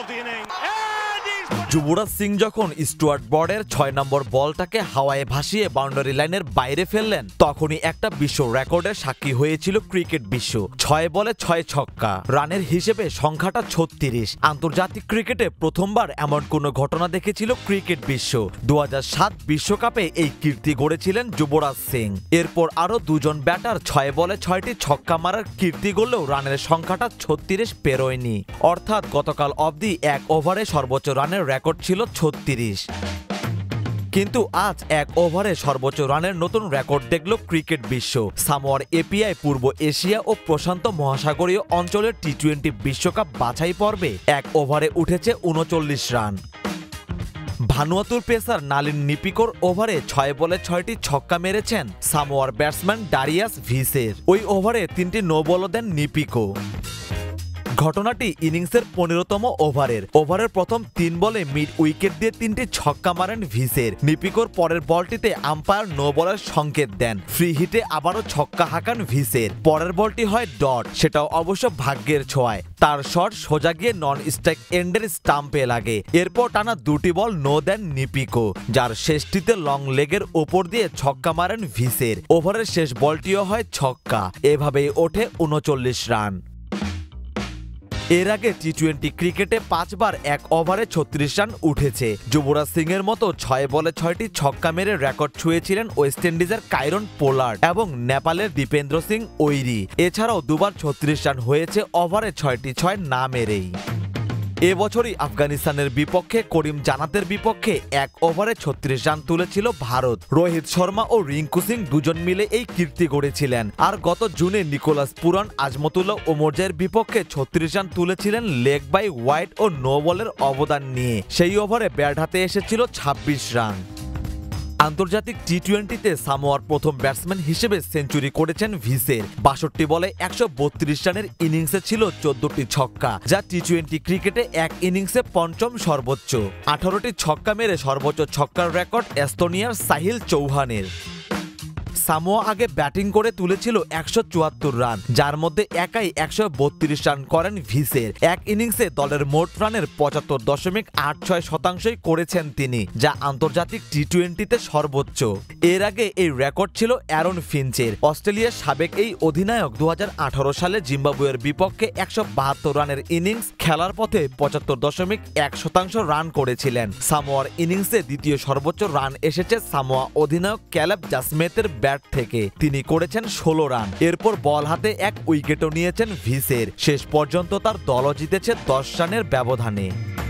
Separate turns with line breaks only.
যুবরাজ সিং যখন স্টুয়ার্ট ব্রডের ৬ নম্বর বলটাকে হাওয়ায় ভাসিয়ে বাউন্ডারি লাইনের বাইরে ফেললেন, তখনই একটা বিশ্ব রেকর্ডের সাক্ষী হয়েছিল ক্রিকেট বিশ্ব। ৬ বলে ৬ ছক্কা, রানের হিসেবে সংখ্যাটা ৩৬। আন্তর্জাতিক ক্রিকেটে প্রথমবার এমন কোনো ঘটনা দেখেছিল ক্রিকেট বিশ্ব। ২০০৭ বিশ্বকাপে এই কীর্তি গড়েছিলেন যুবরাজ সিং। এরপর আরও দুজন ব্যাটার ৬ বলে ৬টি ছক্কা মারার কীর্তি গড়লেও রানের সংখ্যাটা ৩৬ পেরোয়নি। অর্থাৎ গতকাল অবধি এক ওভারে সর্বোচ্চ রানের রেকর্ড ছিল ৩৬। কিন্তু আজ এক ওভারে সর্বোচ্চ রানের নতুন রেকর্ড দেখল ক্রিকেট বিশ্ব। সামোয়ার এপিআই পূর্ব এশিয়া ও প্রশান্ত মহাসাগরীয় অঞ্চলের টি-২০ বিশ্বকাপ বাছাই পর্বে এক ওভারে উঠেছে ৩৯ রান। ভানুয়াতুর পেসার নালিন নিপিকোর ওভারে ৬ বলে ৬টি ছক্কা মেরেছেন সামোয়ার ব্যাটসম্যান ডারিয়াস ভিসের। ওই ওভারে ৩টি নো বলও দেন নিপিকো। ঘটনাটি ইনিংসের ১৫তম ওভারের প্রথম ৩ বলে মিড উইকেট দিয়ে ৩টি ছক্কা মারেন ভিসের। নিপিকোর পরের বলটিতে আম্পায়ার নো বলের সংকেত দেন। ফ্রি হিটে আবারও ছক্কা হাঁকান ভিসের। পরের বলটি হয় ডট, সেটাও অবশ্য ভাগ্যের ছোঁয়ায়। তার শট সোজা গিয়ে নন স্ট্রাইক এন্ডের স্টাম্পে লাগে। এরপর টানা ২টি বল নো দেন নিপিকো, যার শেষটিতে লং লেগের ওপর দিয়ে ছক্কা মারেন ভিসের। ওভারের শেষ বলটিও হয় ছক্কা। এভাবেই ওঠে ৩৯ রান। এর আগে টি-২০ ক্রিকেটে ৫ বার এক ওভারে ৩৬ রান উঠেছে। যুবরাজ সিং এর মতো ৬ বলে ৬টি ছক্কা মেরে রেকর্ড ছুঁয়েছিলেন ওয়েস্ট ইন্ডিজের কাইরন পোলার্ড এবং নেপালের দীপেন্দ্র সিং ওইরি। এছাড়াও দুবার ৩৬ রান হয়েছে ওভারে ৬টি ৬ না মেরেই। এবছরই আফগানিস্তানের বিপক্ষে করিম জানাতের বিপক্ষে এক ওভারে ৩৬ রান তুলেছিল ভারত। রোহিত শর্মা ও রিঙ্কু সিং দুজন মিলে এই কীর্তি গড়েছিলেন। আর গত জুনে নিকোলাস পুরান আজমতুল্লাহ ওমরজের বিপক্ষে ৩৬ রান তুলেছিলেন লেগ বাই ওয়াইড ও নো বলের অবদান নিয়ে। সেই ওভারে ব্যাট হাতে এসেছিল ২৬ রান। আন্তর্জাতিক টি-২০তে সামোয়ার প্রথম ব্যাটসম্যান হিসেবে সেঞ্চুরি করেছেন ভিসের। ৬২ বলে ১৩২ রানের ইনিংসে ছিল ১৪টি ছক্কা, যা টি-২০ ক্রিকেটে এক ইনিংসে পঞ্চম সর্বোচ্চ। ১৮টি ছক্কা মেরে সর্বোচ্চ ছক্কার রেকর্ড এস্তোনিয়ার সাহিল চৌহানের। সামোয়া আগে ব্যাটিং করে তুলেছিল ১৭৪ রান, যার মধ্যে একাই ১৩২ রান করেন ভিসের। এক ইনিংসে দলের মোট রানের ৭৫.৮৬% করেছেন তিনি, যা আন্তর্জাতিক টি-২০তে সর্বোচ্চ। এর আগে এই রেকর্ড ছিল অ্যারন ফিঞ্চের। অস্ট্রেলিয়ার সাবেক এই অধিনায়ক ২০১৮ সালে জিম্বাবুয়ের বিপক্ষে ১৭২ রানের ইনিংস খেলার পথে ৭৫.১% রান করেছিলেন। সামোয়ার ইনিংসে দ্বিতীয় সর্বোচ্চ রান এসেছে সামোয়া অধিনায়ক ক্যালেব জাসমেতের ব্যাট থেকে। তিনি করেছেন ১৬ রান। এরপর বল হাতে এক উইকেটও নিয়েছেন ভিসের। শেষ পর্যন্ত তার দলও জিতেছে ১০ রানের ব্যবধানে।